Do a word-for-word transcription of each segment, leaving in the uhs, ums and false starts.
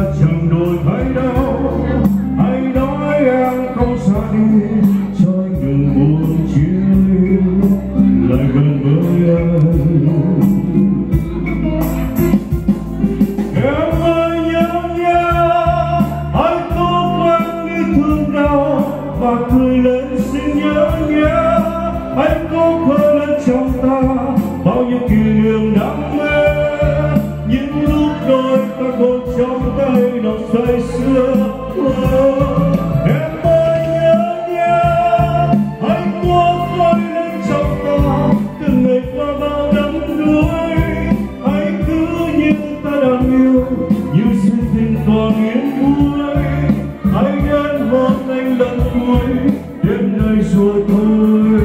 chẳng đổi thay đâu. Hãy nói em không xa đi, cho anh đừng buồn chia lại gần với anh. Em ơi nhớ nhớ, hãy cố quên đi thương đau và cười lên xin nhớ nhớ. Hãy cố khơi lên trong ta bao nhiêu kỷ niệm đam mê, những lúc đôi ta còn trong tay nồng say sưa. Em ơi nhớ nhớ, hãy cố khơi lên trong ta từng ngày qua bao đắm đuối. Hãy cứ như ta đang yêu, như duyên tình còn yên vui. Hãy đến hôn anh lần cuối, đêm nay rồi thôi.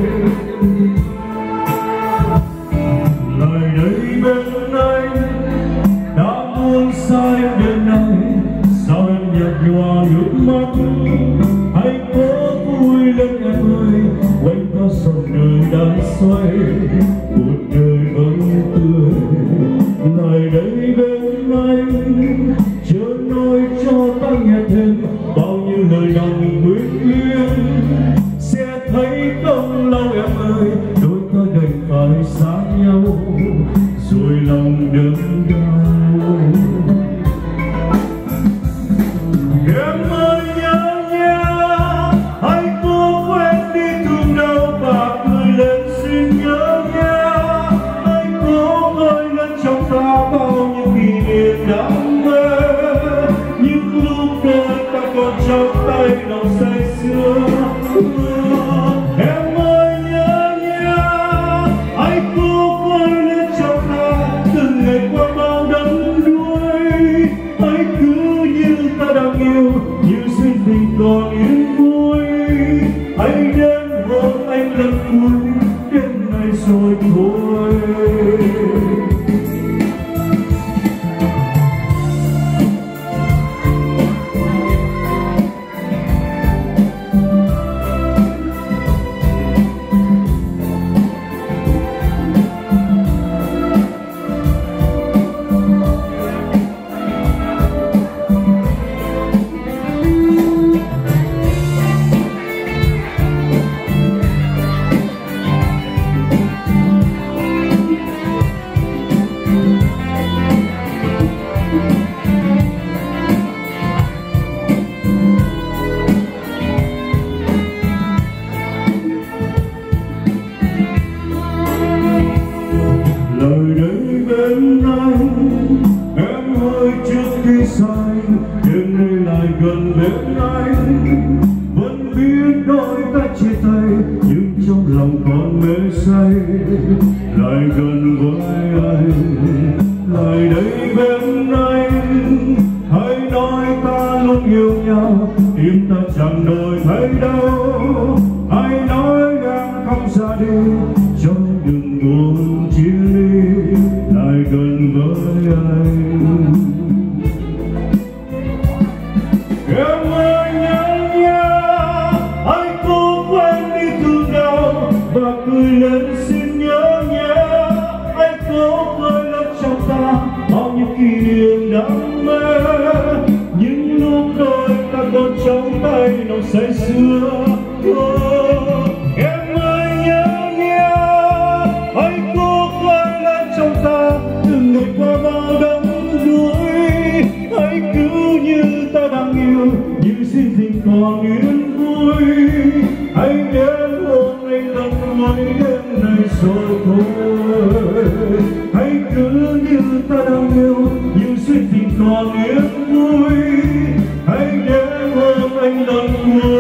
Lời đây bên anh đã buông xa em đêm nay, sao em nhạt nhòa nước mắt. Hãy cố vui lên em ơi, quanh ta dòng đời đang xoay, một đời vẫn tươi. Lời đây bên anh chớ nói cho ta nghe thêm bao nhiêu lời đồng nguyện yên. Sẽ thấy không lâu em ơi, đôi ta đành phải xa nhau, rồi lòng đớn đau. Em ơi nhớ nhớ, hãy cố quên đi thương đau và cười lên xin nhớ nhớ. Hãy cố khơi lên trong ta bao nhiêu kỷ niệm đam mê, những lúc đôi ta còn trong tay nồng say sưa. Em ơi nhớ nhớ, hãy cố khơi lên trong ta từng ngày qua bao đắm đuối. Hãy cứ như ta đang yêu, như duyên tình còn yên vui. Hãy đến hôn anh lần cuối, đêm nay rồi thôi. Lời đây bên anh, em ơi trước khi say, đêm nay lại gần bên anh. Vẫn biết đôi ta chia tay, nhưng trong lòng còn mê say. Lại gần với anh, lại đây bên anh. Hãy nói ta luôn yêu nhau, tim ta chẳng đổi thay đâu. Hãy nói em không ra đi, cho đừng buồn chia ly. Lại gần với anh. Em ơi nhớ nhớ, hãy cố quên đi thương đau và cười lên xin nhớ nhớ. Hãy cố khơi lên trong ta bao nhiêu kỷ niệm đam mê, những lúc đôi ta còn trong tay nồng say sưa. Em ơi nhớ nhớ, hãy cố khơi lên trong ta từng ngày qua bao đắm đuối. Hãy cứ như ta đang yêu, như duyên tình còn yên vui. Hãy đến hôn anh lần cuối, đêm nay rồi thôi. Hãy cứ như ta đang yêu, như duyên tình còn yên vui. Hãy đến hôn anh lần cuối.